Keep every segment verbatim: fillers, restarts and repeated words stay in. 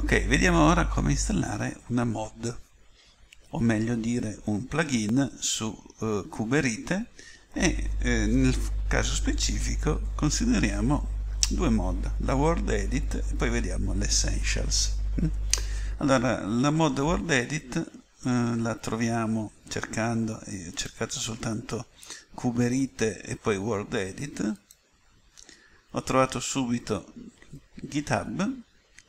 Ok, vediamo ora come installare una mod, o meglio dire un plugin su uh, Kuberite e eh, nel caso specifico consideriamo due mod, la WordEdit e poi vediamo l'Essentials. Allora, la mod WordEdit eh, la troviamo cercando, io ho cercato soltanto Kuberite e poi WordEdit, ho trovato subito GitHub.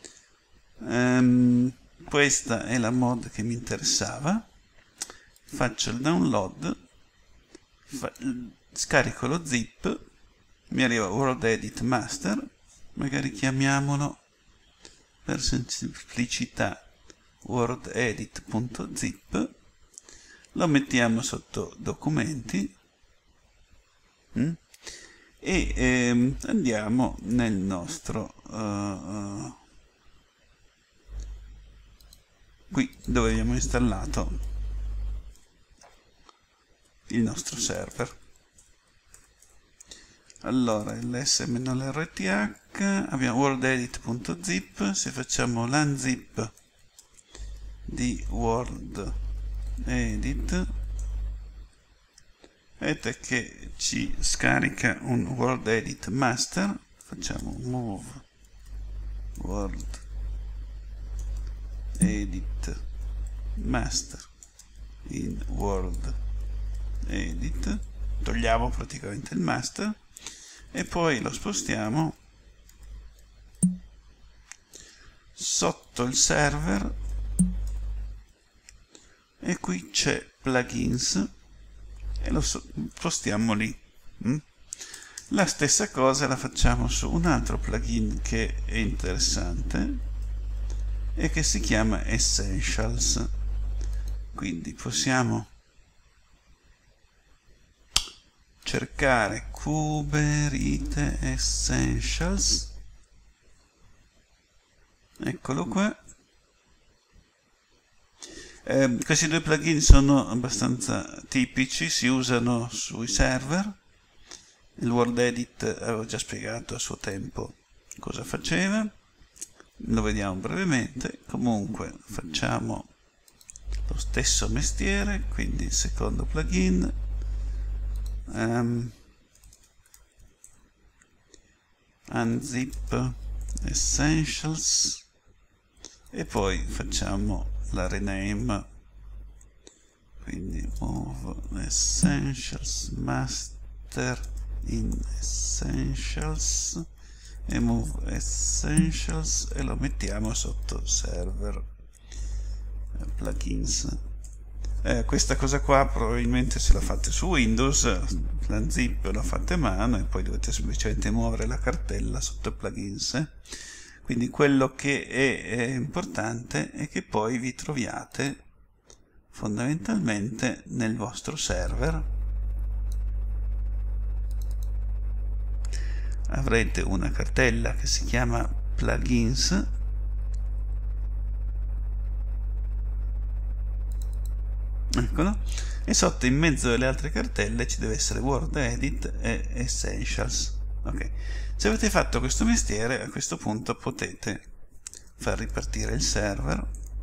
Um, questa è la mod che mi interessava, faccio il download, fa scarico lo zip, mi arriva WordEdit Master, magari chiamiamolo per semplicità wordedit.zip, lo mettiamo sotto documenti mm? e ehm, andiamo nel nostro uh, uh, qui dove abbiamo installato il nostro server. Allora, ls-rth, abbiamo wordedit.zip, se facciamo l'unzip di WordEdit, vedete che ci scarica un WordEdit master, facciamo move WordEdit master in WordEdit, togliamo praticamente il master e poi lo spostiamo sotto il server e qui c'è plugins e lo spostiamo lì. La stessa cosa la facciamo su un altro plugin che è interessante e che si chiama Essentials, quindi possiamo cercare Kuberite Essentials, eccolo qua. Eh, questi due plugin sono abbastanza tipici, si usano sui server. Il WordEdit avevo già spiegato a suo tempo cosa faceva, lo vediamo brevemente. Comunque facciamo lo stesso mestiere, quindi il secondo plugin, um, unzip essentials e poi facciamo la rename, quindi move essentials master in essentials e move essentials e lo mettiamo sotto server plugins. Eh, questa cosa qua probabilmente se la fate su Windows, l'unzip lo fate a mano e poi dovete semplicemente muovere la cartella sotto plugins. Eh? Quindi quello che è, è importante è che poi vi troviate fondamentalmente nel vostro server, avrete una cartella che si chiama plugins, eccolo, e sotto in mezzo alle altre cartelle ci deve essere WordEdit e Essentials. Ok, se avete fatto questo mestiere, a questo punto potete far ripartire il server.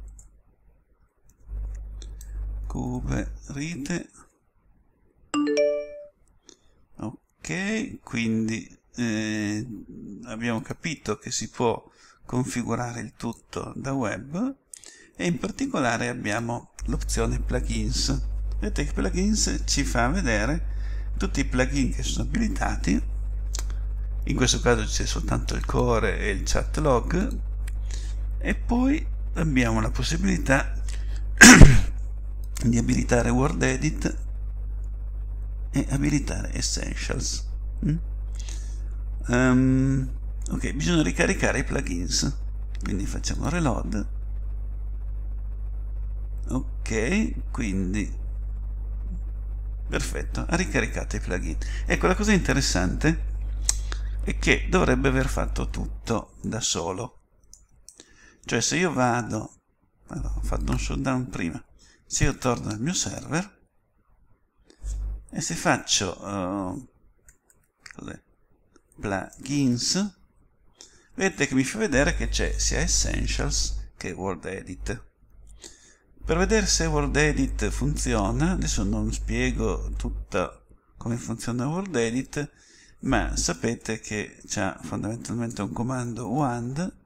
Kuberite. Ok, quindi eh, abbiamo capito che si può configurare il tutto da web e in particolare abbiamo l'opzione plugins. Vedete che plugins ci fa vedere tutti i plugin che sono abilitati. In questo caso c'è soltanto il core e il chat log e poi abbiamo la possibilità di abilitare WordEdit e abilitare Essentials. Mm? Um, ok, bisogna ricaricare i plugins, quindi facciamo reload. Ok, quindi perfetto, ha ricaricato i plugin. Ecco, la cosa interessante è che dovrebbe aver fatto tutto da solo. Cioè se io vado, allora, ho fatto un shutdown prima, se io torno al mio server e se faccio uh, plugins, vedete che mi fa vedere che c'è sia Essentials che WorldEdit. Per vedere se WorldEdit funziona, adesso non spiego tutta come funziona WorldEdit, ma sapete che c'è fondamentalmente un comando wand,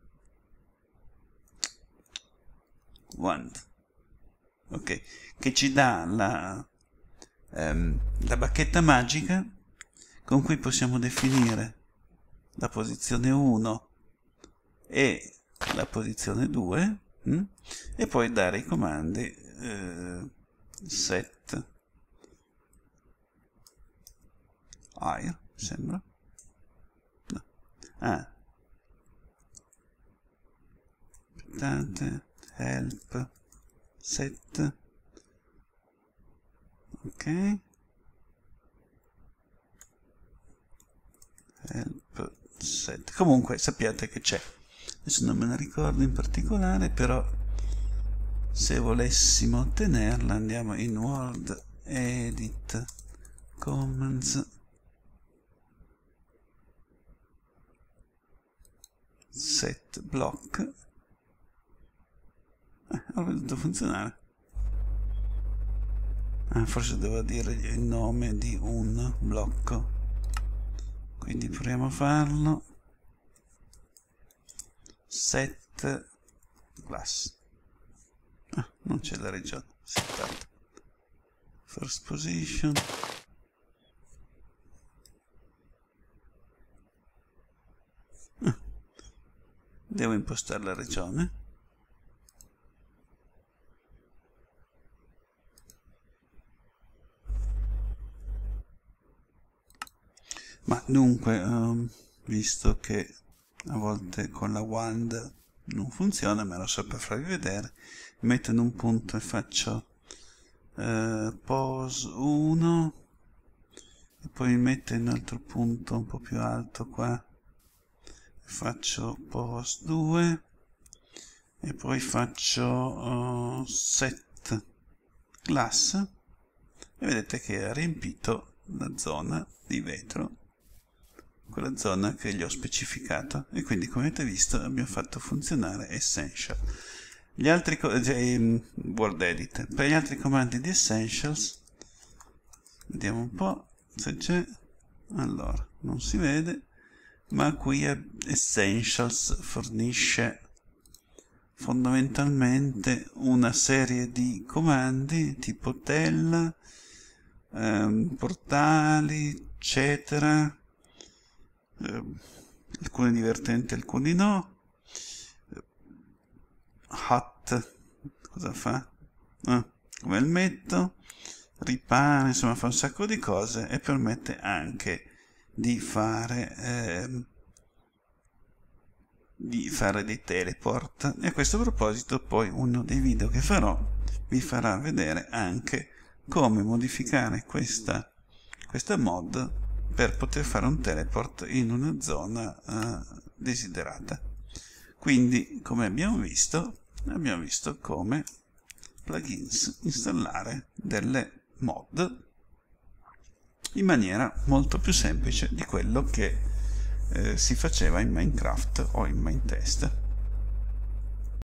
wand, ok, che ci dà la, ehm, la bacchetta magica con cui possiamo definire la posizione uno e la posizione due, hm? E poi dare i comandi eh, set air, sembra, no. ah aspettate, help set, ok, help set, comunque sappiate che c'è. Adesso non me la ricordo in particolare, però se volessimo ottenerla andiamo in Word Edit Commands, set block, eh, ho veduto funzionare. Ah, forse devo dire il nome di un blocco, quindi proviamo a farlo. Set class, ah, non c'è la regione, settata, first position, ah, devo impostare la regione, ma dunque um, visto che a volte con la wand non funziona, me lo so per farvi vedere, metto in un punto e faccio eh, pose uno e poi mi metto in un altro punto un po' più alto qua e faccio pose due e poi faccio uh, set class e vedete che ha riempito la zona di vetro, quella zona che gli ho specificato, e quindi come avete visto abbiamo fatto funzionare Essential. Gli altri cioè, WorldEdit. Per gli altri comandi di Essentials vediamo un po' se c'è. Allora, non si vede, ma qui Essentials fornisce fondamentalmente una serie di comandi tipo tel, ehm, portali, eccetera. Eh, alcuni divertenti, alcuni no. Hot, cosa fa? Ah, come il metto, ripara, insomma fa un sacco di cose e permette anche di fare eh, di fare dei teleport. E a questo proposito poi uno dei video che farò vi farà vedere anche come modificare questa, questa mod per poter fare un teleport in una zona uh, desiderata. Quindi, come abbiamo visto, abbiamo visto come plugins installare delle mod in maniera molto più semplice di quello che eh, si faceva in Minecraft o in Minetest.